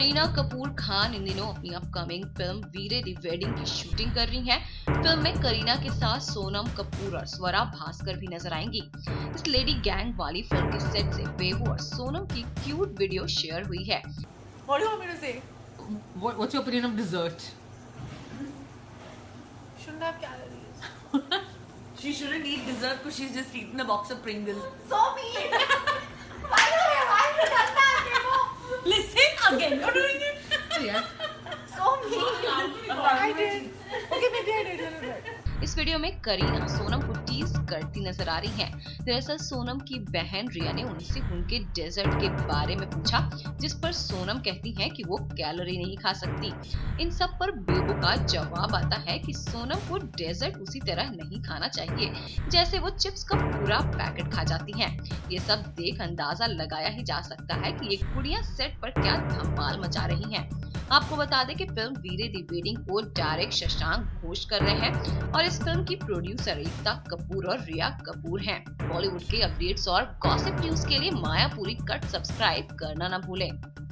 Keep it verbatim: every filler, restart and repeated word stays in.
करीना कपूर खान इन दिनों अपनी upcoming film Veere Di wedding की शूटिंग कर रही हैं। फिल्म में करीना के साथ सोनम कपूर और स्वरा भास्कर भी नजर आएंगी। इस लेडी गैंग वाली फिल्म के सेट से बेबू और सोनम की क्यूट वीडियो शेयर हुई है। What do you want me to say? What, what's your opinion of dessert? Shouldn't have calories. She shouldn't eat dessert because she's just eaten a box of Pringles. So mean. Why do you why have you done that? You know? Listen again, you're doing it. Yeah. So mean. I did. Okay, maybe I did a little bit. इस वीडियो में करीना सोनम को tease करती नजर आ रही हैं। दरअसल सोनम की बहन रिया ने उनसे उनके डेजर्ट के बारे में पूछा, जिस पर सोनम कहती हैं कि वो कैलोरी नहीं खा सकती। इन सब पर बेबू का जवाब आता है कि सोनम को डेजर्ट उसी तरह नहीं खाना चाहिए जैसे वो चिप्स का पूरा पैकेट खा जाती हैं। ये सब देख अंदाजा लगाया ही जा सकता है कि ये कुड़ियां सेट पर क्या धमाल मचा रही हैं। आपको बता दें कि फिल्म वीरे दी वेडिंग को डायरेक्ट शशांक घोष कर रहे हैं और इस फिल्म की प्रोड्यूसर एकता कपूर और रिया कपूर हैं। बॉलीवुड के अपडेट्स और गॉसिप न्यूज के लिए मायापुरी कट सब्सक्राइब करना न भूलें।